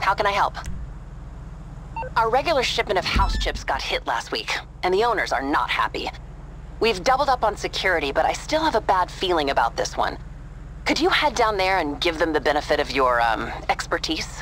How can I help? Our regular shipment of house chips got hit last week, and the owners are not happy. We've doubled up on security, but I still have a bad feeling about this one. Could you head down there and give them the benefit of your, expertise?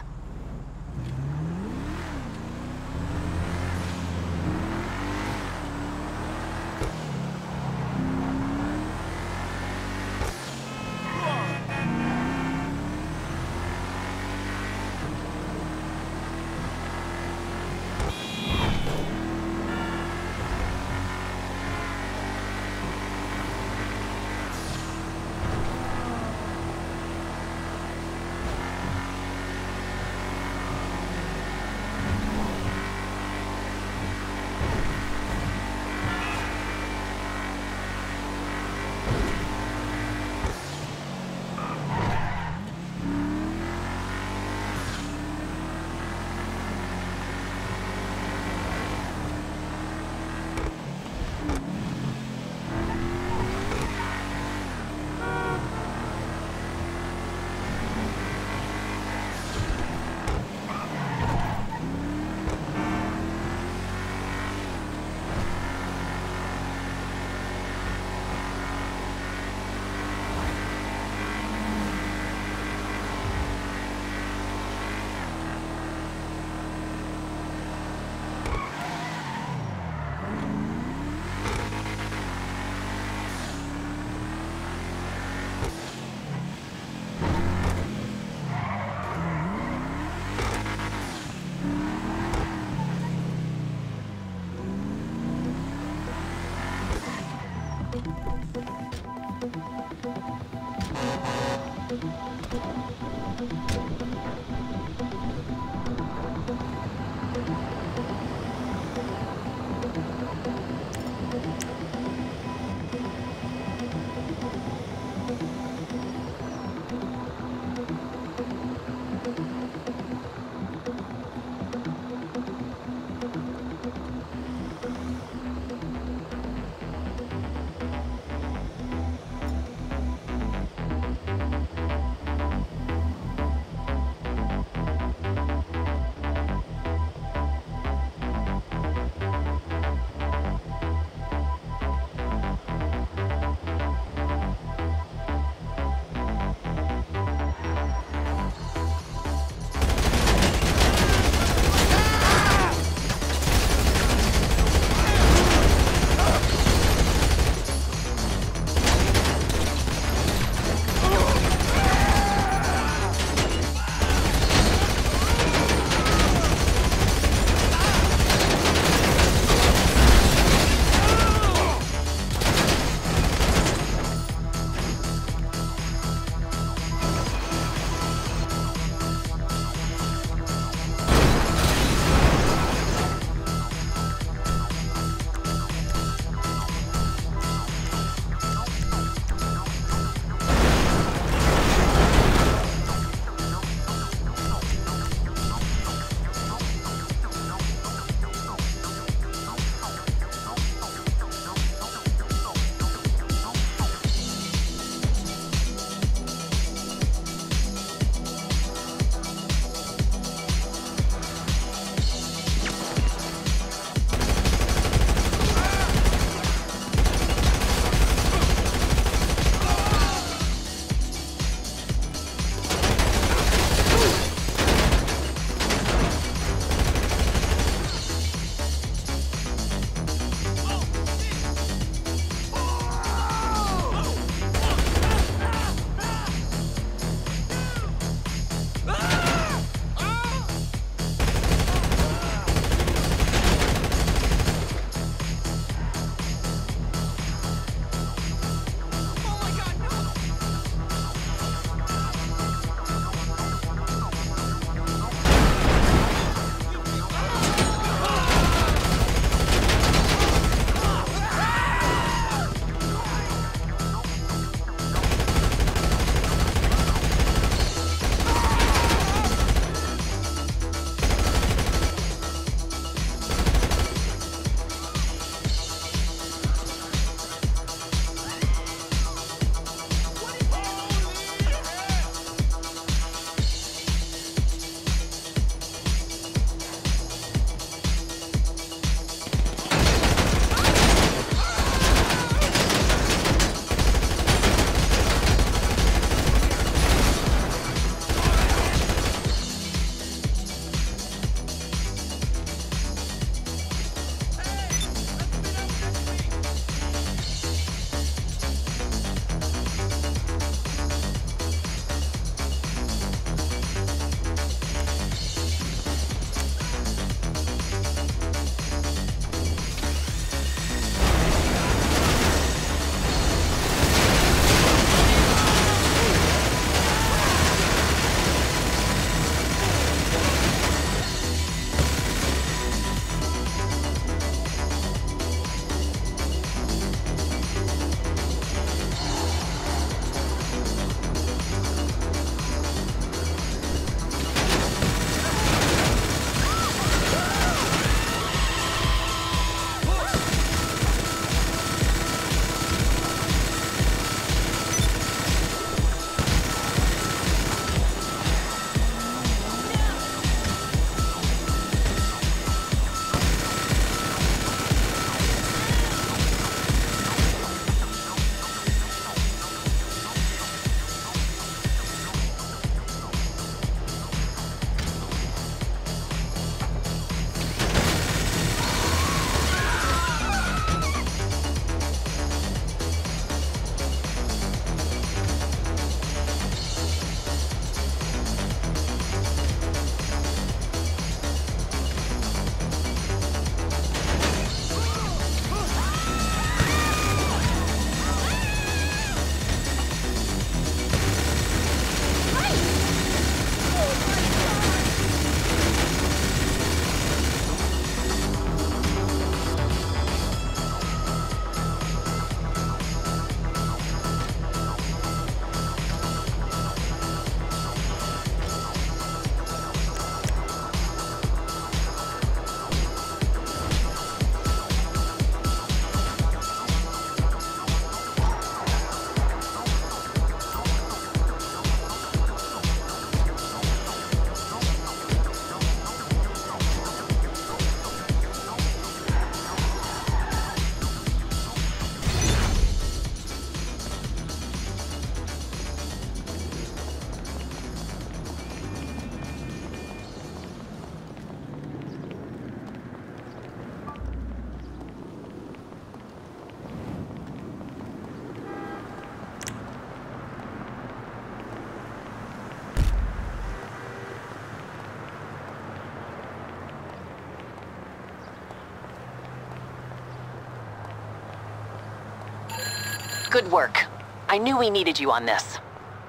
Good work. I knew we needed you on this.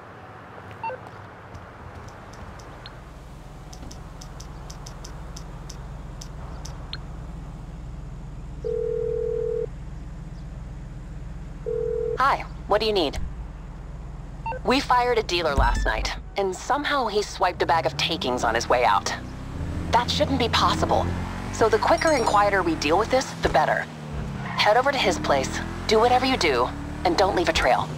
Hi, what do you need? We fired a dealer last night, and somehow he swiped a bag of takings on his way out. That shouldn't be possible. So the quicker and quieter we deal with this, the better. Head over to his place, do whatever you do, and don't leave a trail.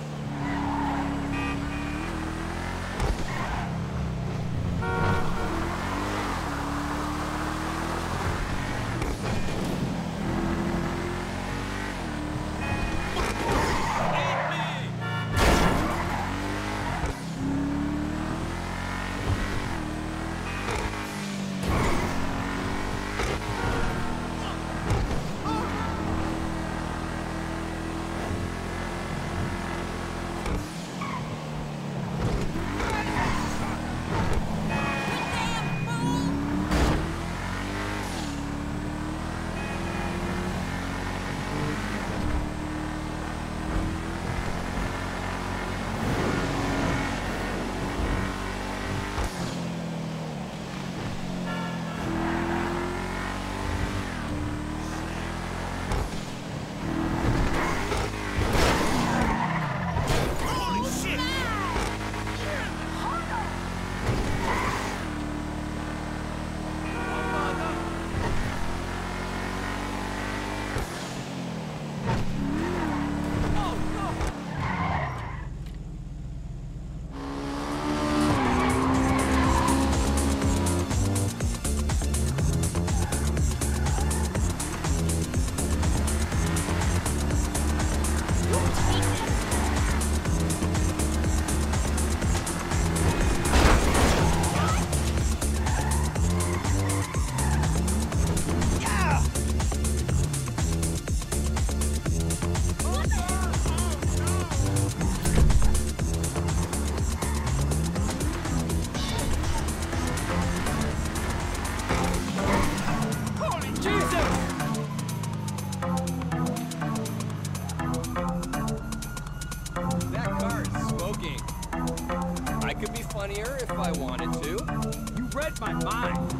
Funnier if I wanted to. You read my mind.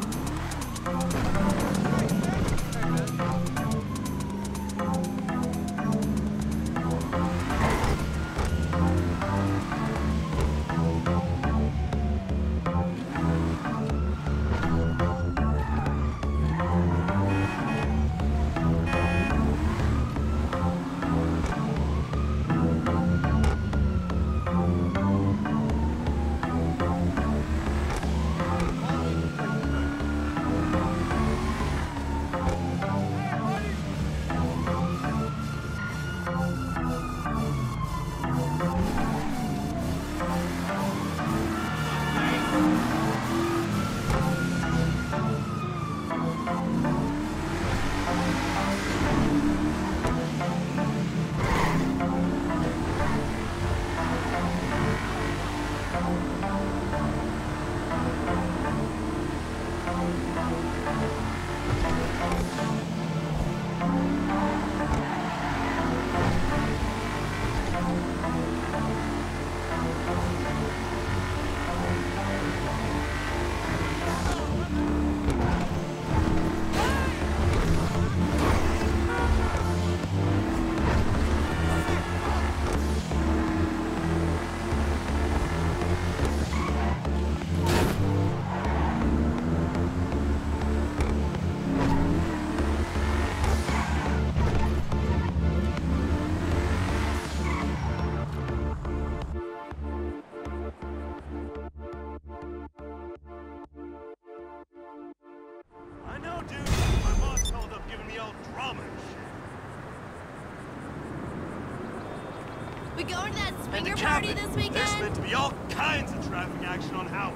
We going to that swinger party this weekend? There's meant to be all kinds of traffic action on Howard.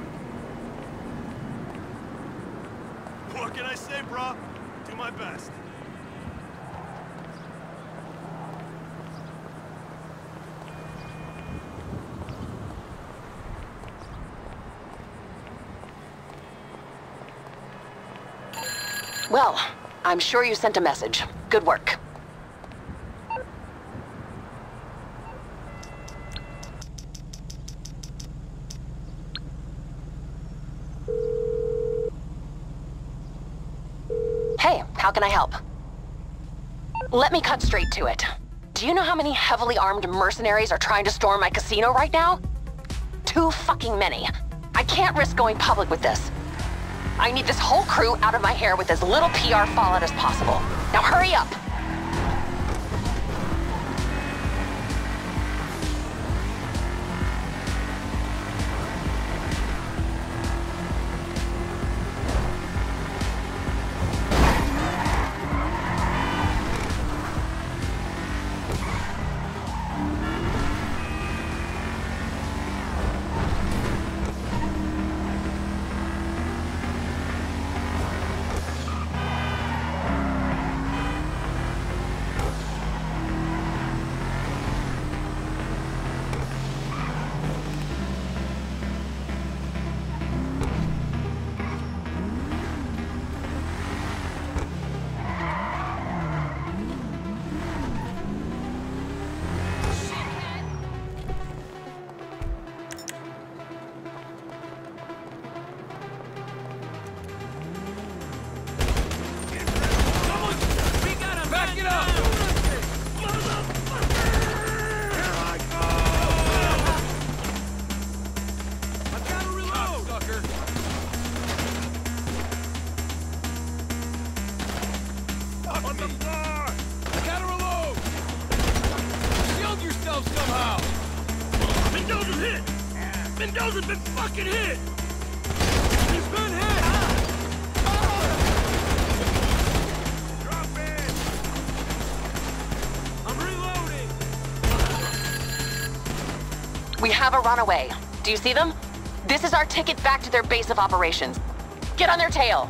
What can I say, brah? Do my best. Well, I'm sure you sent a message. Good work. can I help? Let me cut straight to it. Do you know how many heavily armed mercenaries are trying to storm my casino right now? Too fucking many. I can't risk going public with this. I need this whole crew out of my hair with as little PR fallout as possible. Now hurry up! Mendoza's been fucking hit! He's been hit! Drop in! I'm reloading! We have a runaway. Do you see them? This is our ticket back to their base of operations. Get on their tail!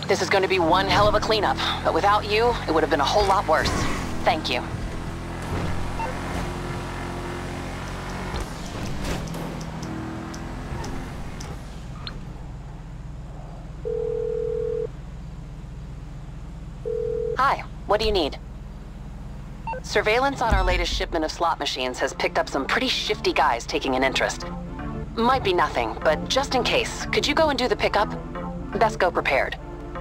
This is going to be one hell of a cleanup, but without you, it would have been a whole lot worse. Thank you. Hi, what do you need? Surveillance on our latest shipment of slot machines has picked up some pretty shifty guys taking an interest. Might be nothing, but just in case, could you go and do the pickup? Best go prepared.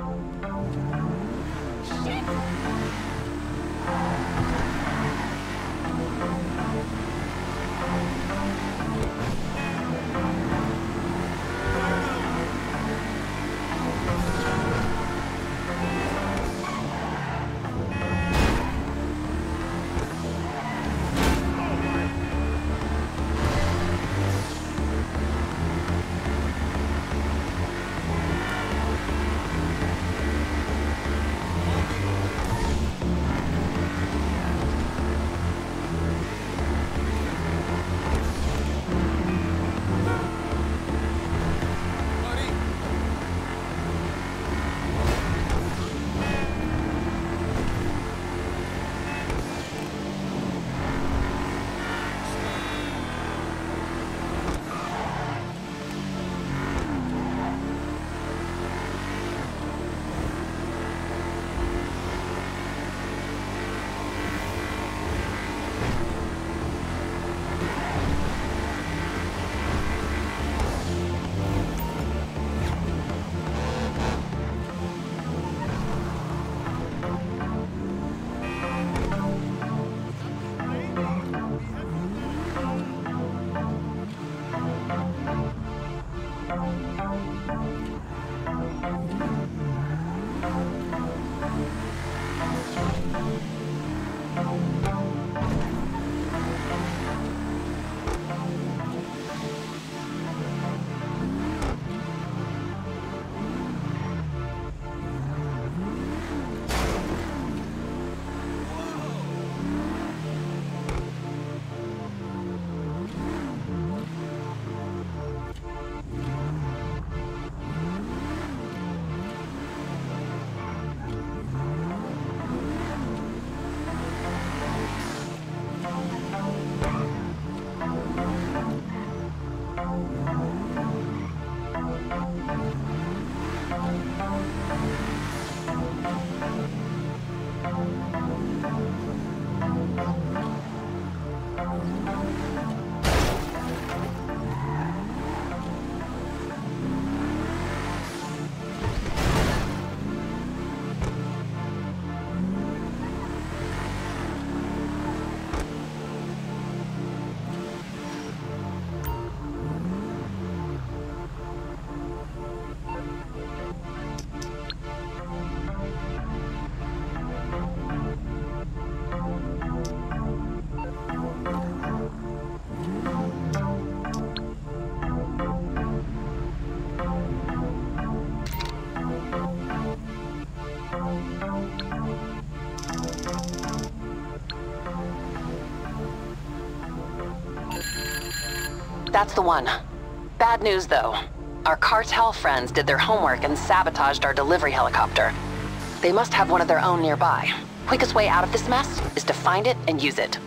That's the one. Bad news, though. Our cartel friends did their homework and sabotaged our delivery helicopter. They must have one of their own nearby. Quickest way out of this mess is to find it and use it.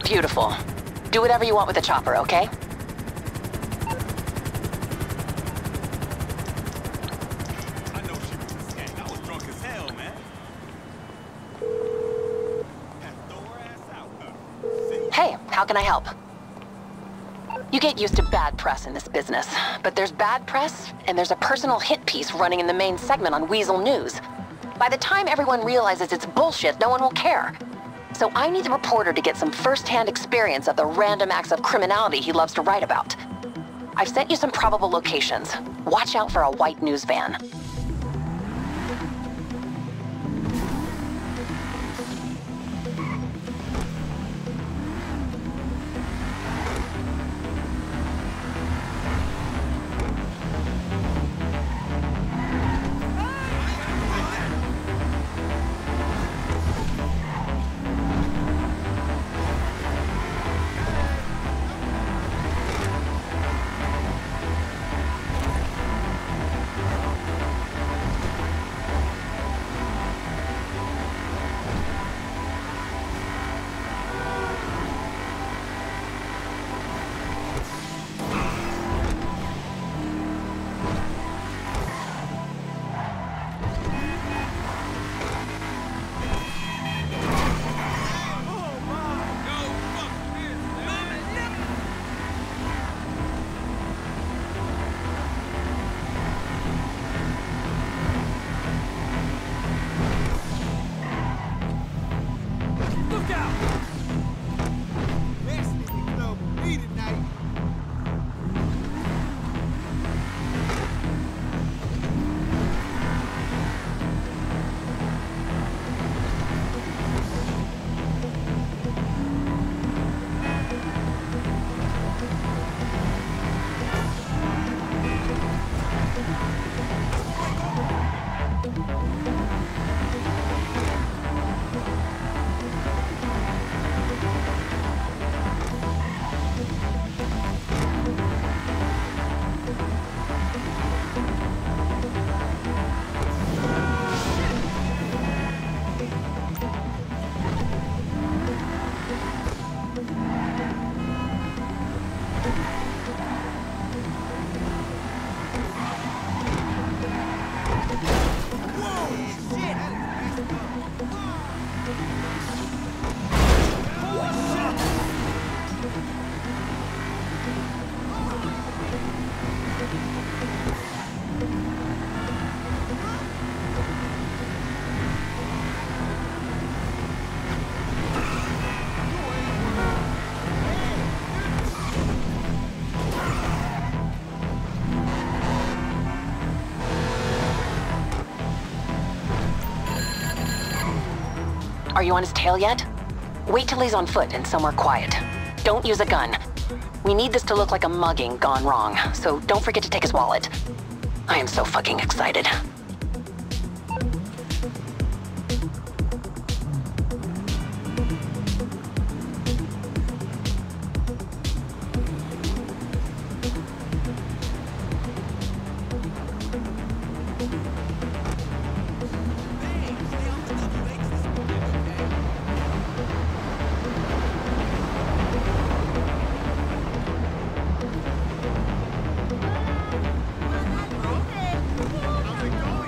Beautiful. Do whatever you want with the chopper, okay? I know she was a skank. I was drunk as hell, man. Had to throw her ass out, huh? Hey, how can I help? You get used to bad press in this business, but there's bad press, and there's a personal hit piece running in the main segment on Weasel News. By the time everyone realizes it's bullshit, no one will care. So I need the reporter to get some first-hand experience of the random acts of criminality he loves to write about. I've sent you some probable locations. Watch out for a white news van. Are you on his tail yet? Wait till he's on foot and somewhere quiet. Don't use a gun. We need this to look like a mugging gone wrong, so don't forget to take his wallet. I am so fucking excited. How's it going?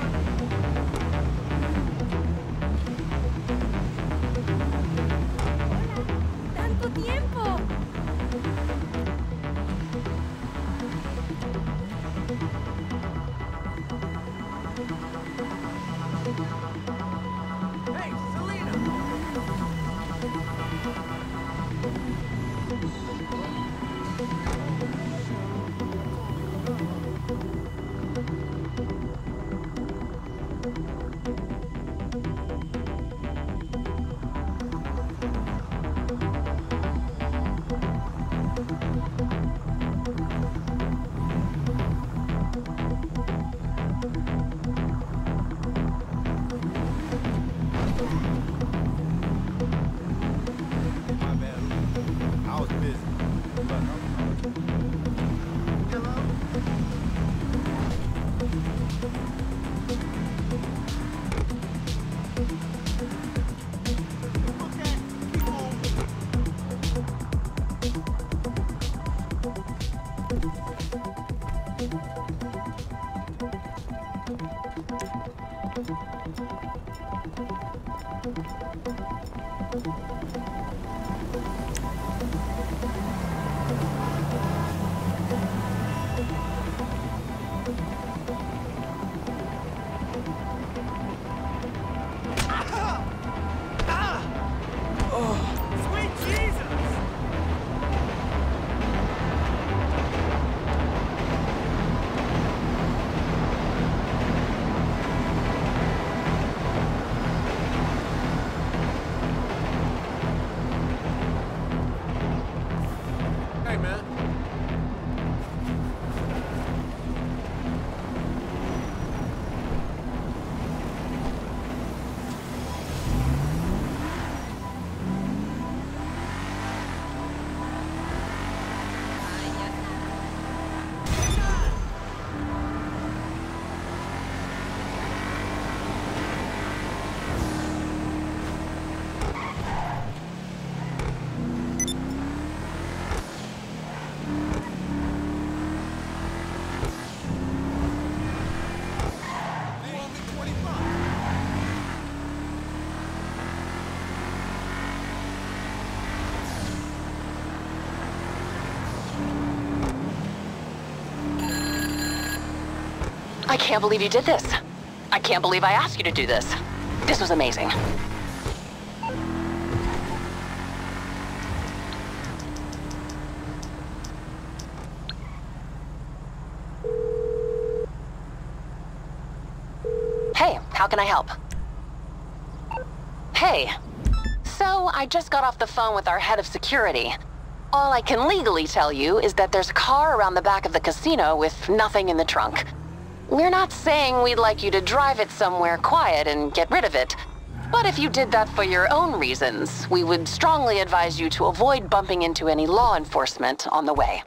Sweet Jesus! Hey, man. You owe me 20 bucks. I can't believe you did this. I can't believe I asked you to do this. This was amazing. Hey, how can I help? Hey. So, I just got off the phone with our head of security. All I can legally tell you is that there's a car around the back of the casino with nothing in the trunk. We're not saying we'd like you to drive it somewhere quiet and get rid of it. But if you did that for your own reasons, we would strongly advise you to avoid bumping into any law enforcement on the way.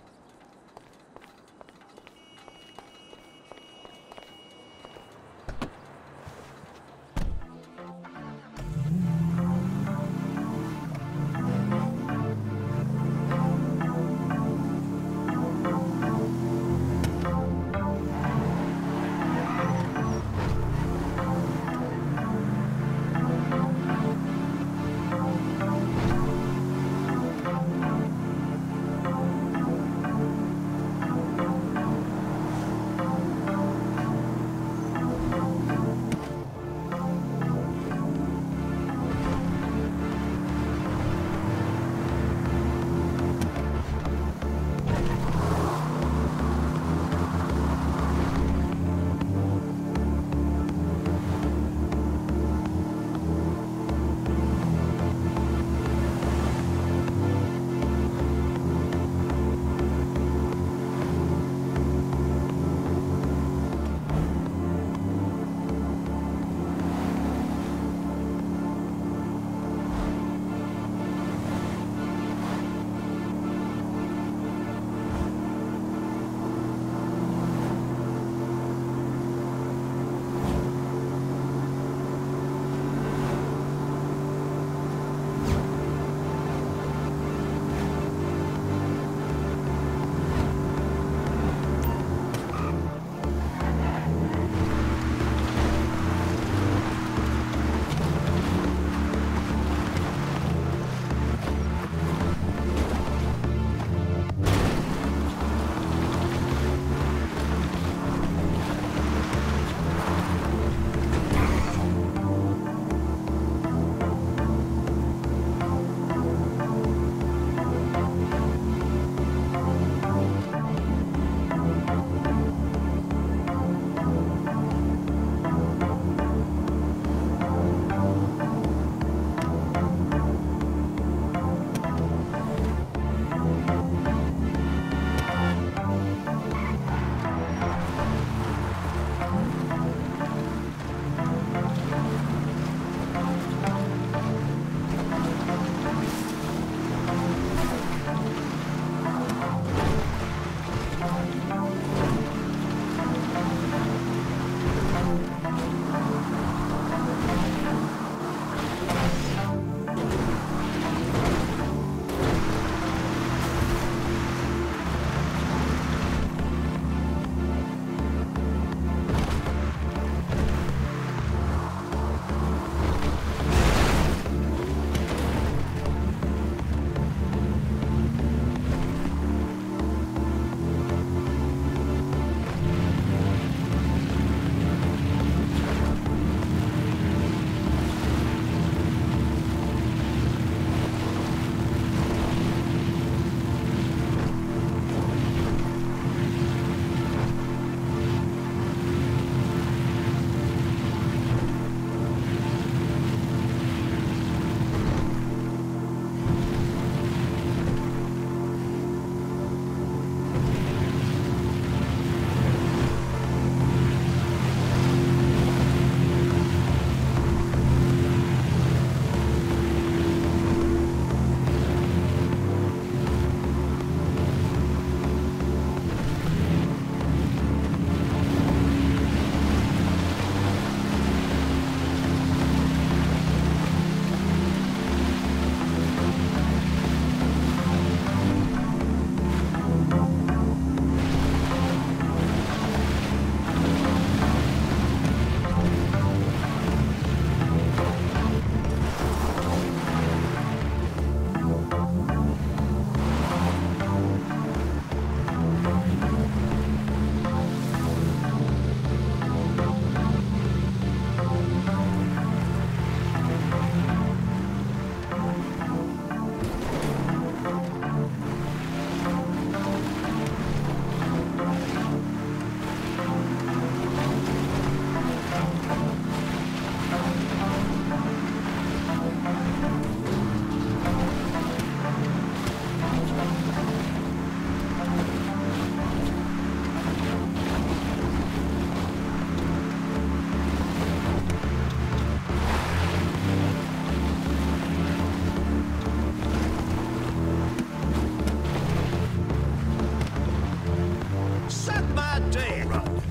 Dead.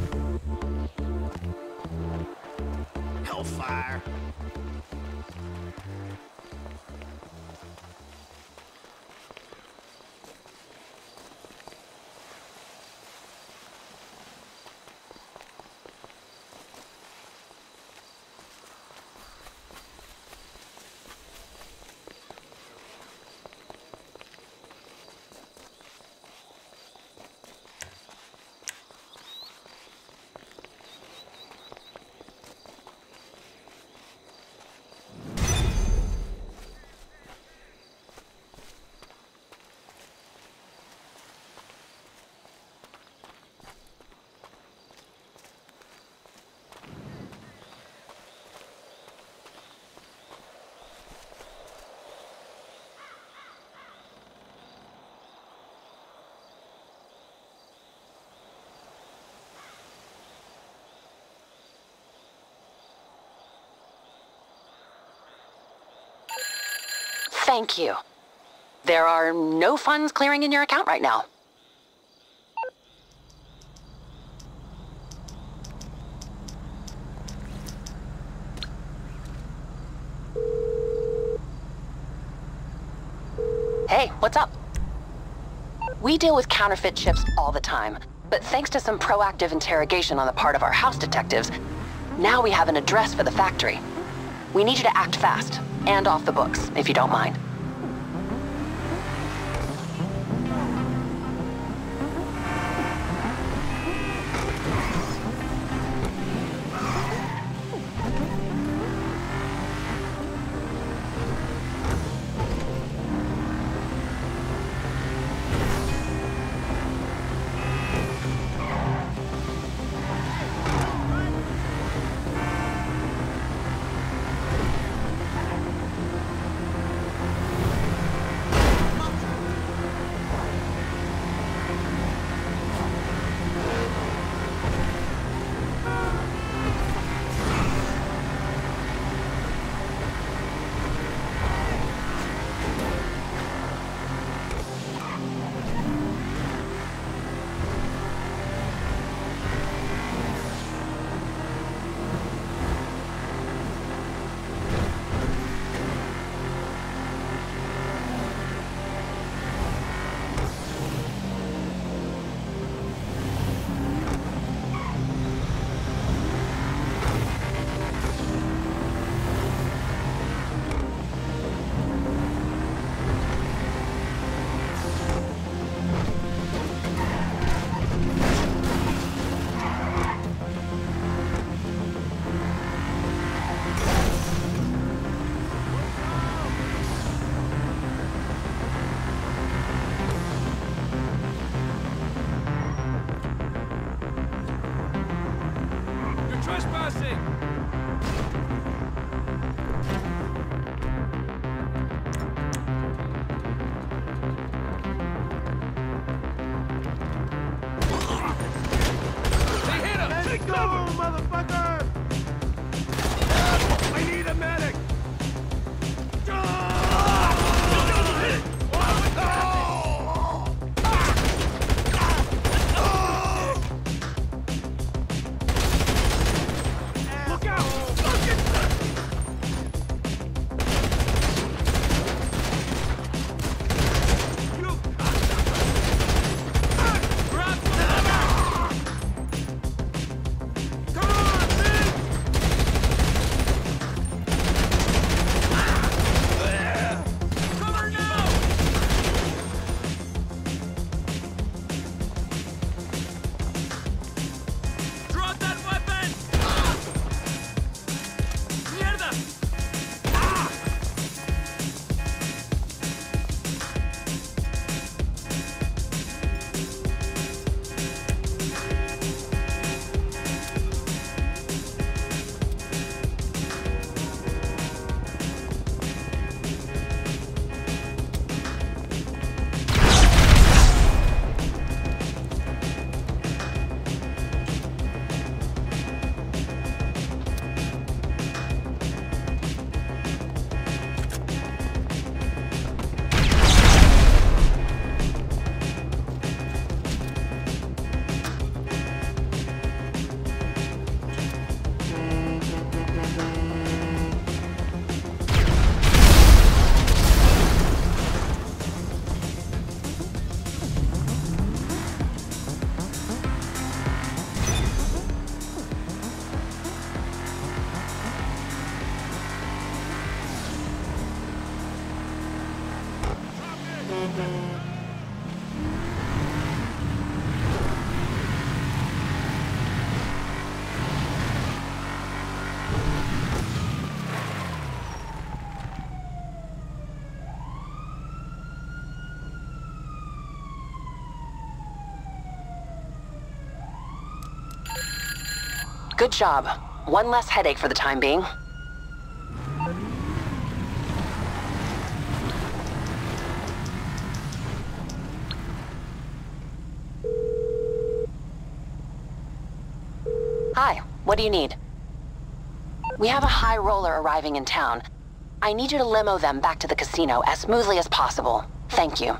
Hellfire. Thank you. There are no funds clearing in your account right now. Hey, what's up? We deal with counterfeit ships all the time, but thanks to some proactive interrogation on the part of our house detectives, now we have an address for the factory. We need you to act fast, and off the books, if you don't mind. Good job. One less headache for the time being. Hi, what do you need? We have a high roller arriving in town. I need you to limo them back to the casino as smoothly as possible. Thank you.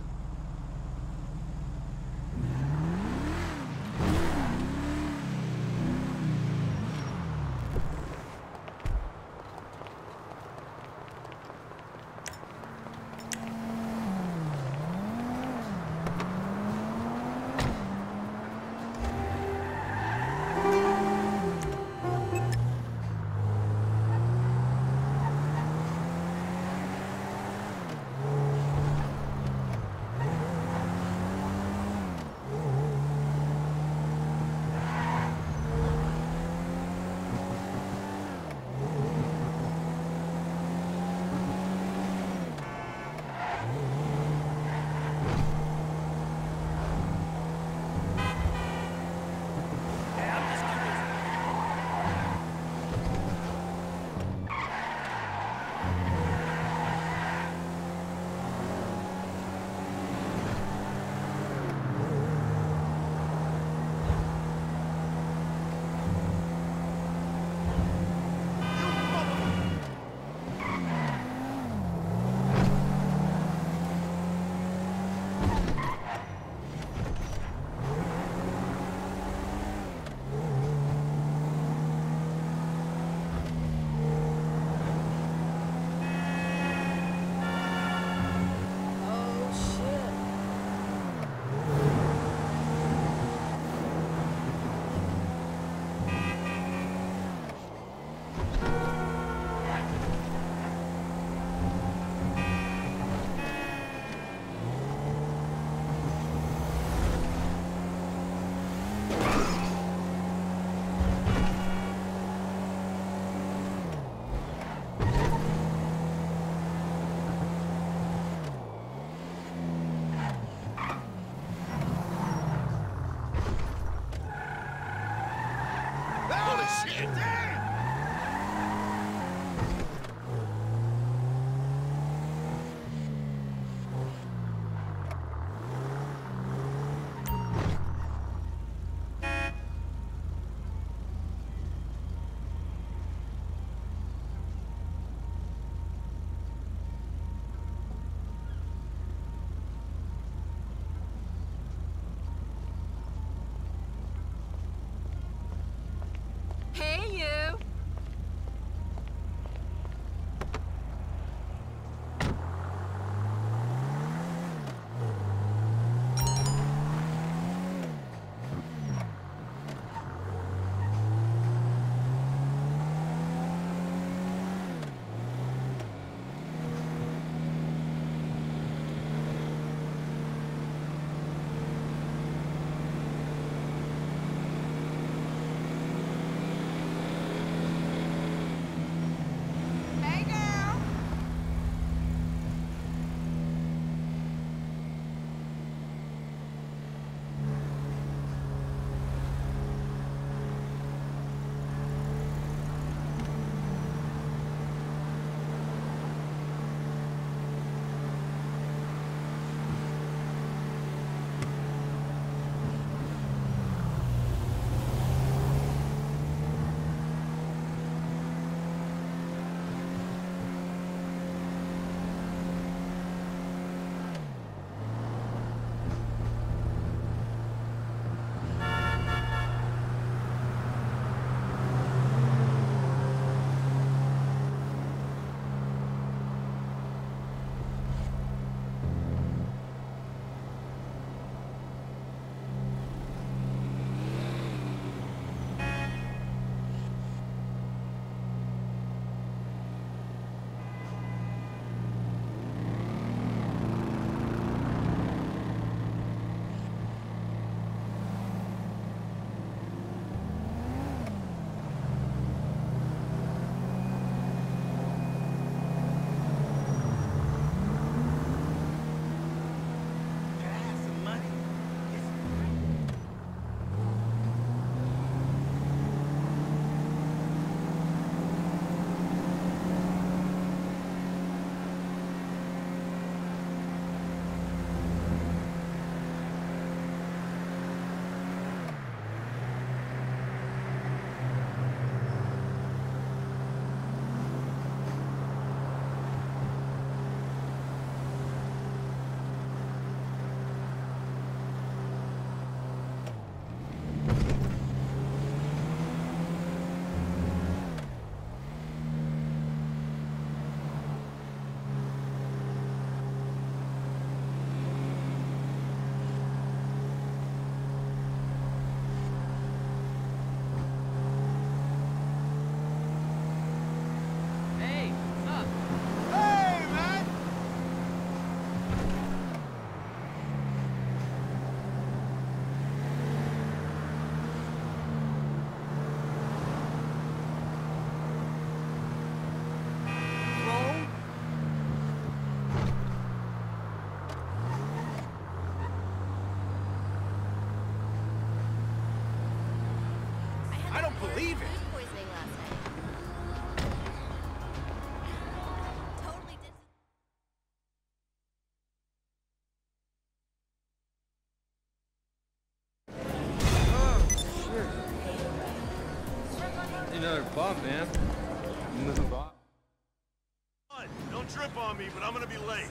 Hey, you! believe it. Food poisoning last night. Totally did. Another bump, man. Another bump. Don't trip on me, but I'm gonna be late.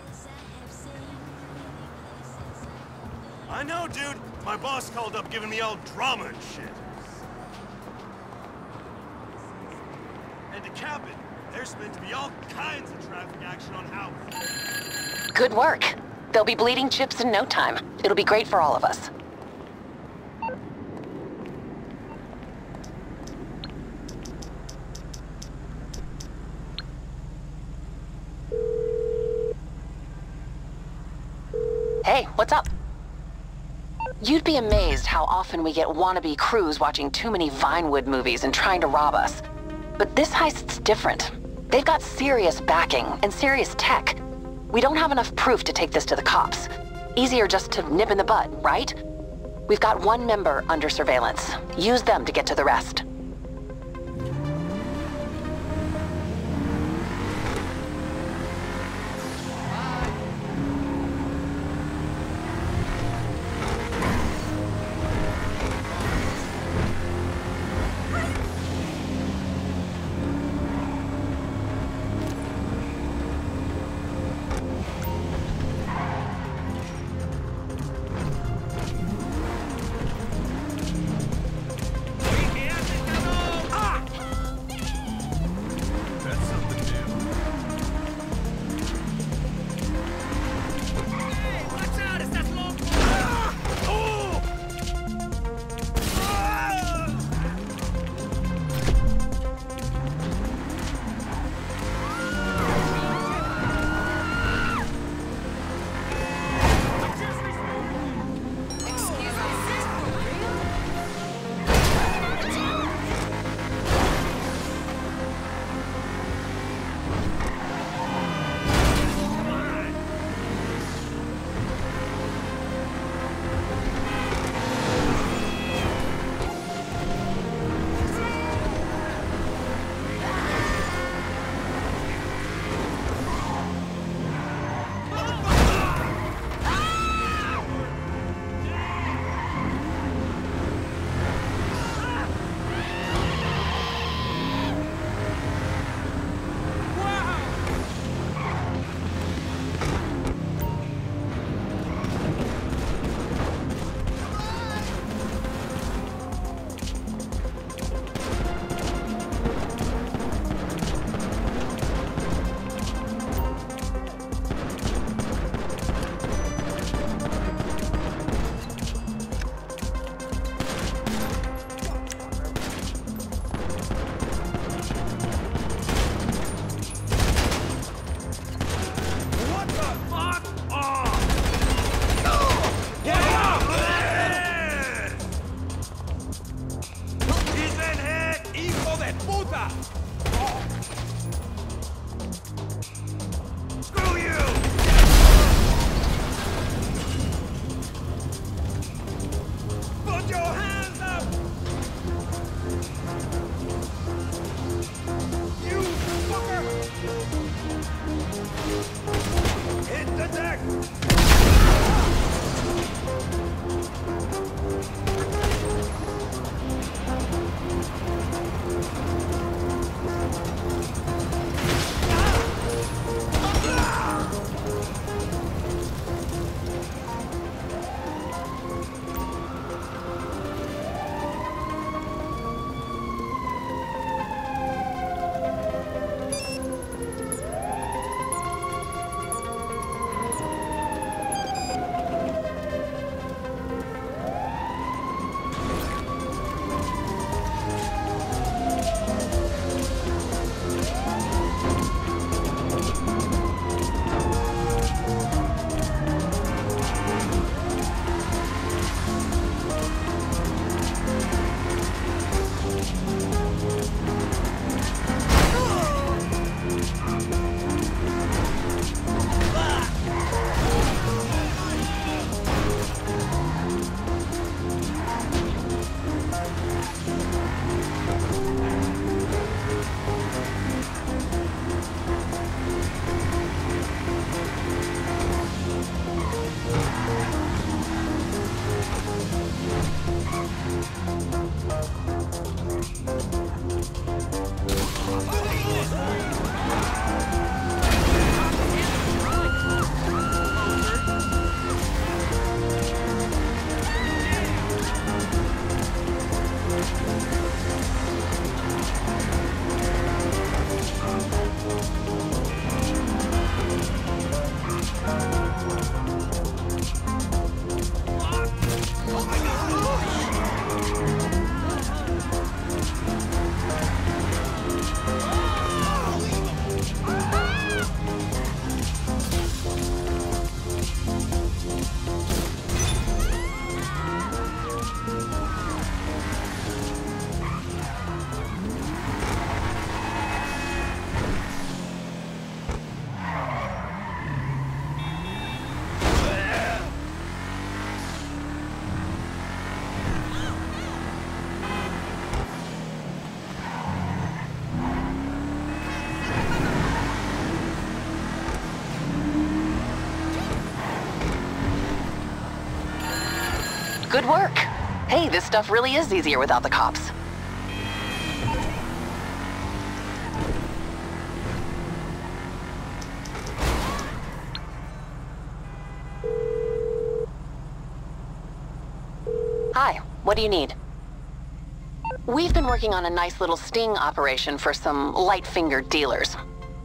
I know, dude. My boss called up giving me all drama and shit. And to cap it, there's meant to be all kinds of traffic action on House. Good work. They'll be bleeding chips in no time. It'll be great for all of us. Hey, what's up? You'd be amazed how often we get wannabe crews watching too many Vinewood movies and trying to rob us. But this heist's different. They've got serious backing and serious tech. We don't have enough proof to take this to the cops. Easier just to nip in the bud, right? We've got one member under surveillance. Use them to get to the rest. Good work. Hey, this stuff really is easier without the cops. Hi, what do you need? We've been working on a nice little sting operation for some light-fingered dealers.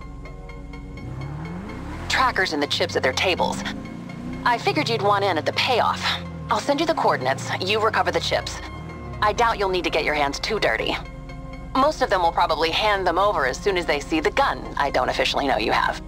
Trackers in the chips at their tables. I figured you'd want in at the payoff. I'll send you the coordinates, you recover the chips. I doubt you'll need to get your hands too dirty. Most of them will probably hand them over as soon as they see the gun I don't officially know you have.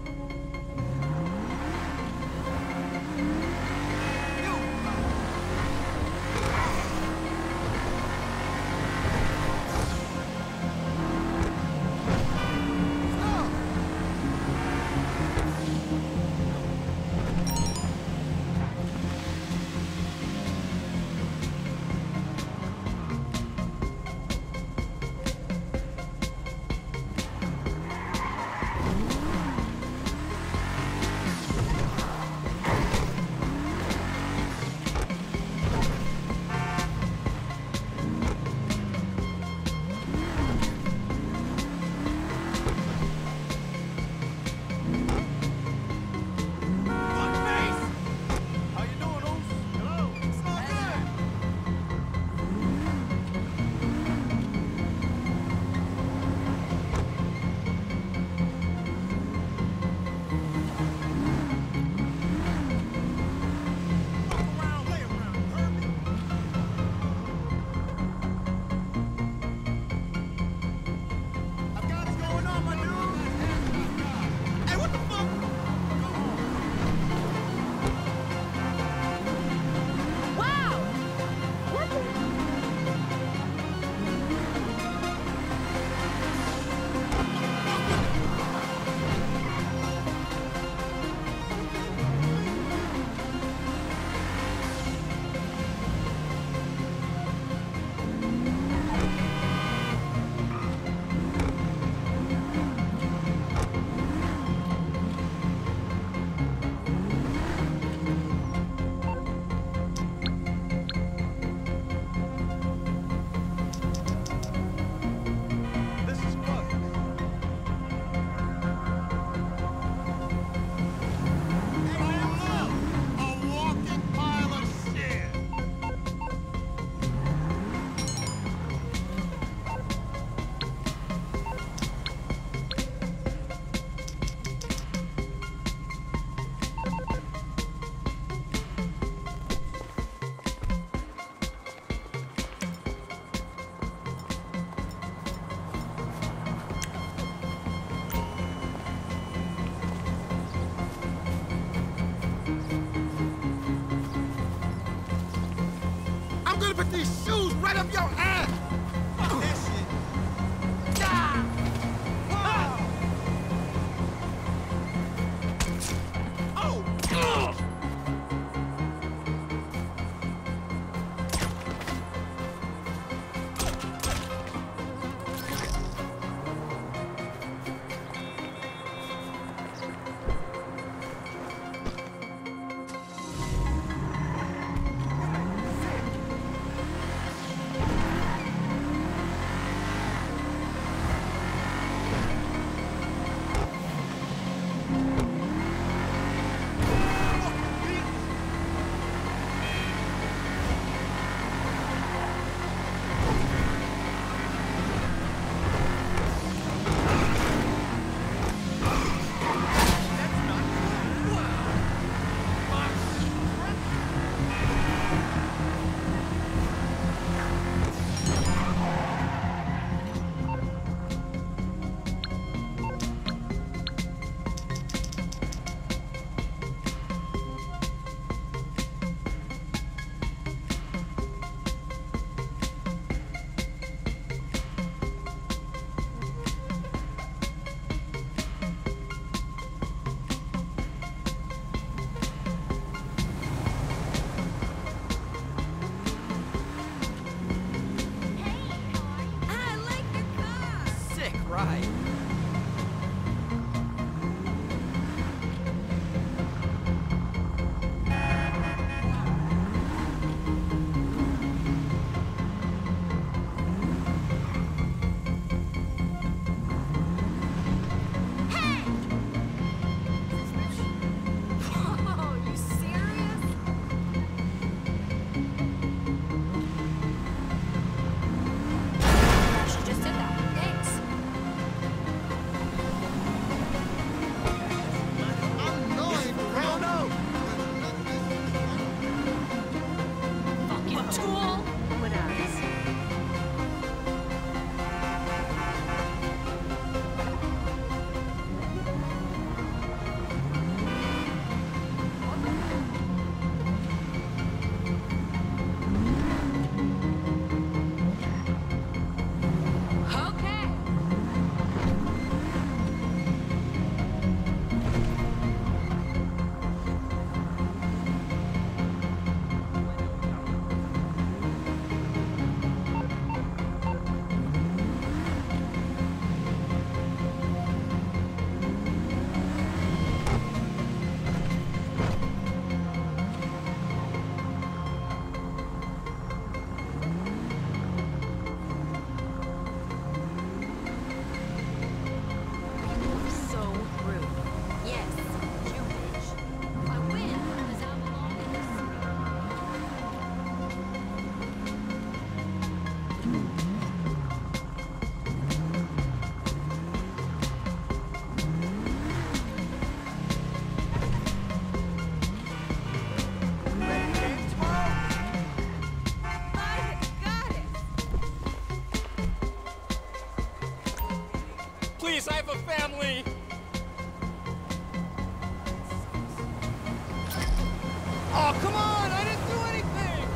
Put these shoes right up your ass! Fuck that shit! Ah! Oh! Oh! right. Whoa, you serious? She just did that. Thanks. I'm going, bro. No. Fucking tool. What else? Okay. So rude. Yes, you bitch. I win because I belong in this. I got it. Please, I have a family. Oh, come on! I didn't do anything!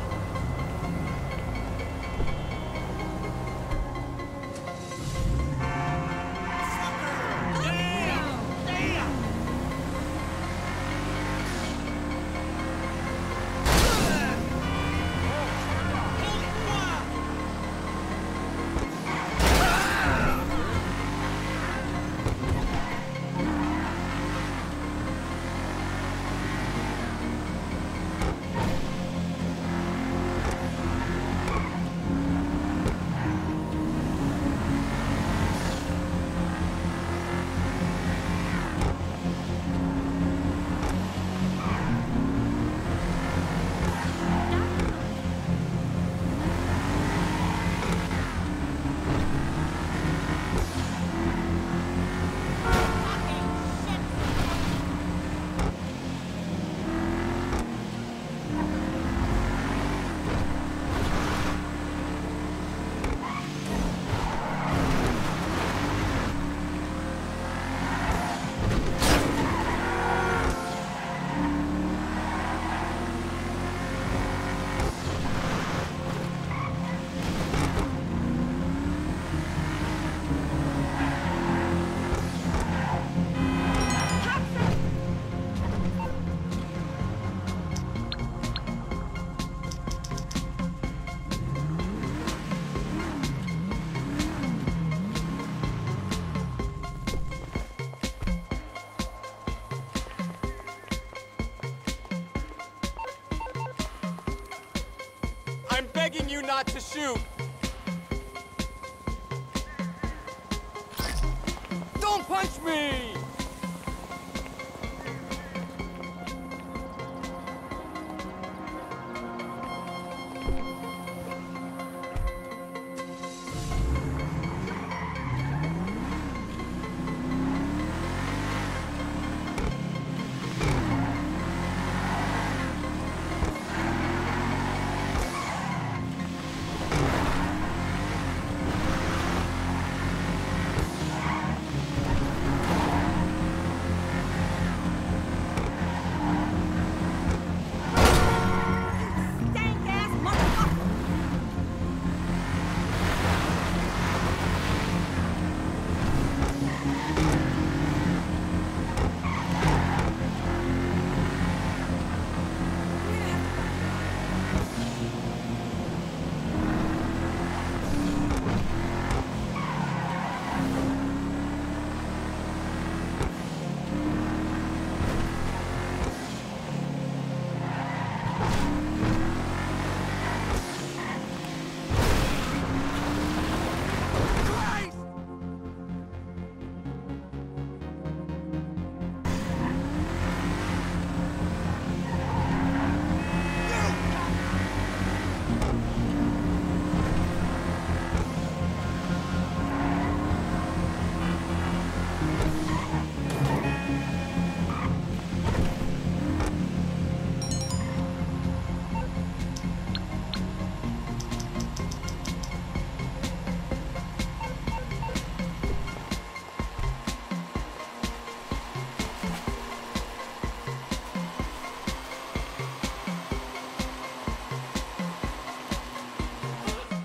I'm begging you not to shoot. Don't punch me!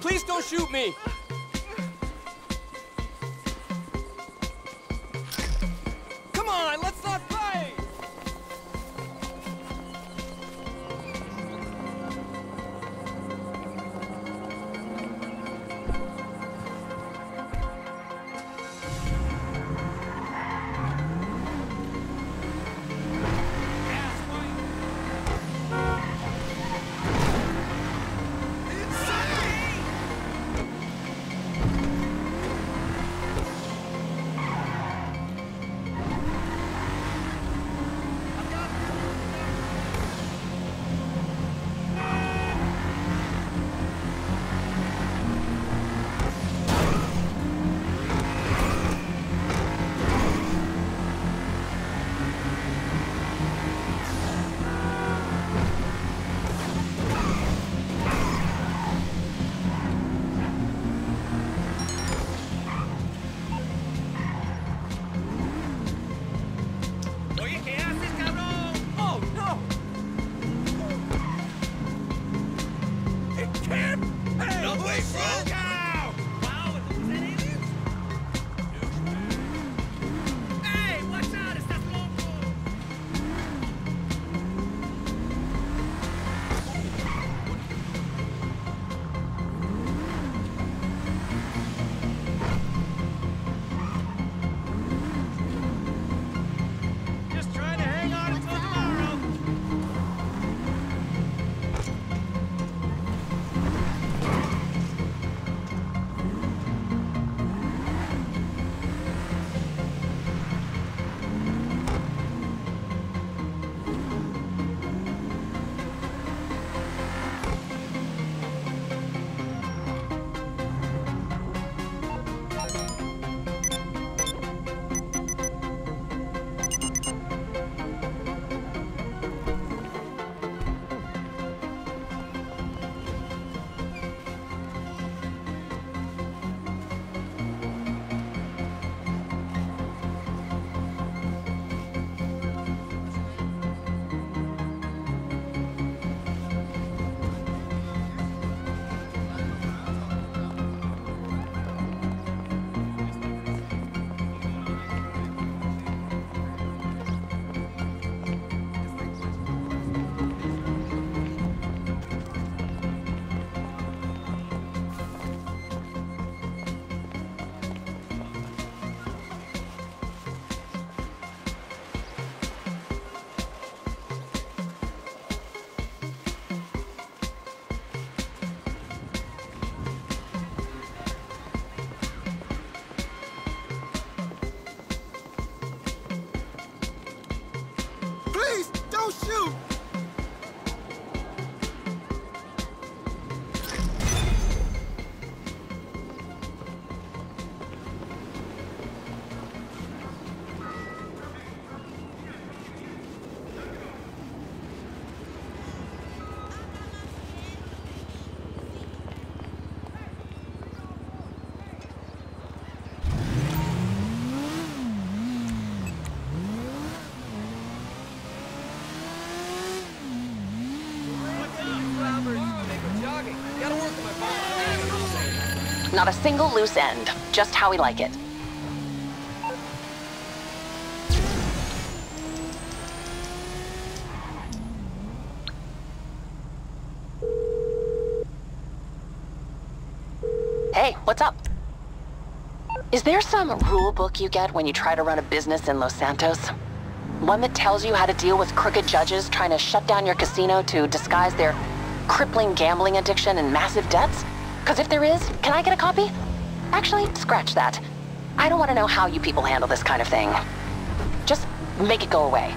Please don't shoot me! Come on, let's not fight! Not a single loose end. Just how we like it. Hey, what's up? Is there some rule book you get when you try to run a business in Los Santos? One that tells you how to deal with crooked judges trying to shut down your casino to disguise their crippling gambling addiction and massive debts? Because if there is, can I get a copy? Actually, scratch that. I don't want to know how you people handle this kind of thing. Just make it go away.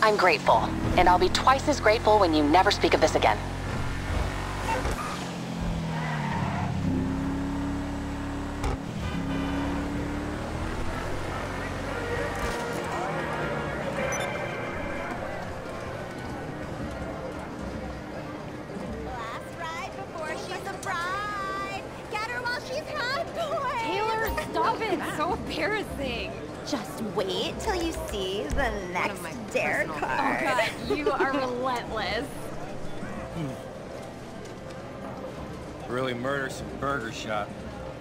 I'm grateful, and I'll be twice as grateful when you never speak of this again. Last ride before she's a bride. Get her while she's hot, boy. Taylor, stop it. So embarrassing. Just wait till you see the next dare Oh card. god, you are relentless. Really murder some burger shot.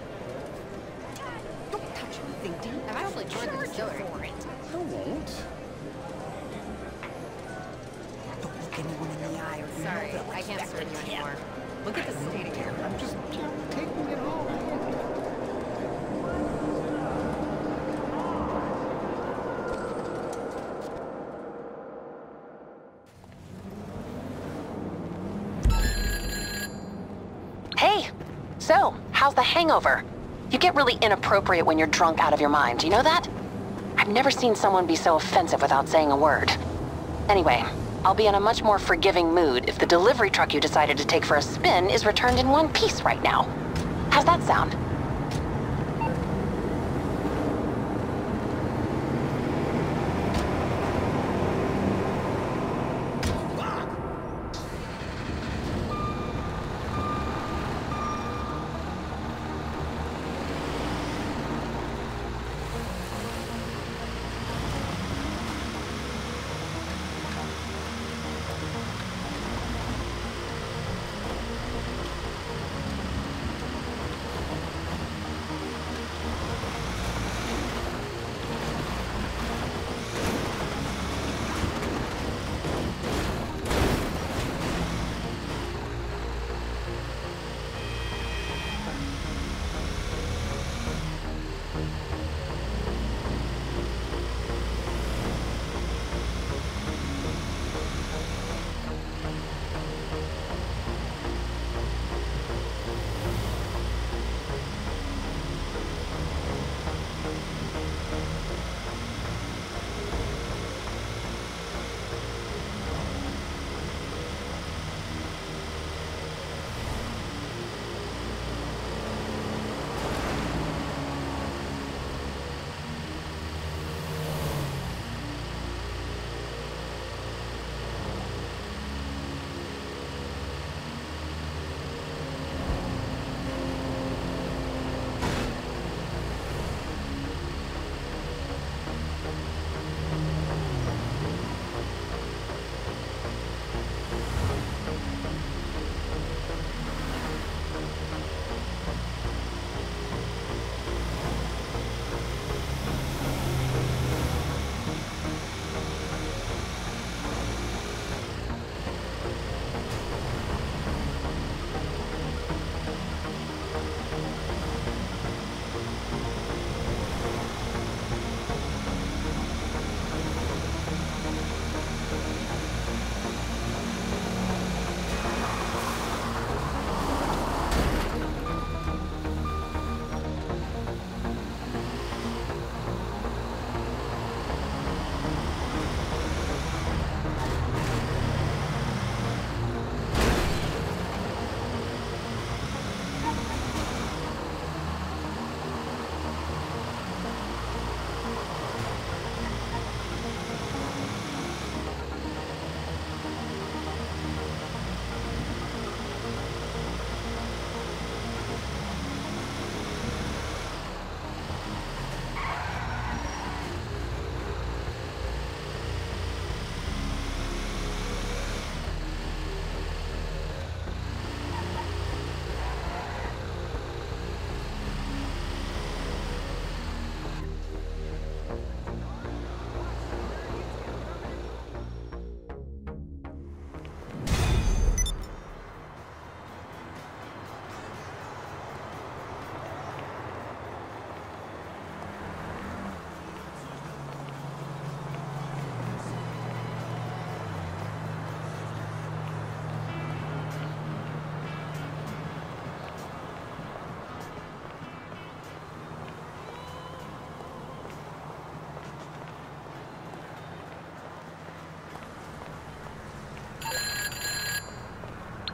Don't touch anything, dude. I've actually joined the distillery. I won't. Don't look anyone in the eye or Sorry, I can't serve you anymore. Look at the state again. I'm just taking it all in. Hey, so, how's the hangover? You get really inappropriate when you're drunk out of your mind, you know that? I've never seen someone be so offensive without saying a word. Anyway, I'll be in a much more forgiving mood if the delivery truck you decided to take for a spin is returned in one piece right now. How's that sound?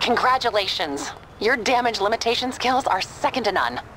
Congratulations. Your damage limitation skills are second to none.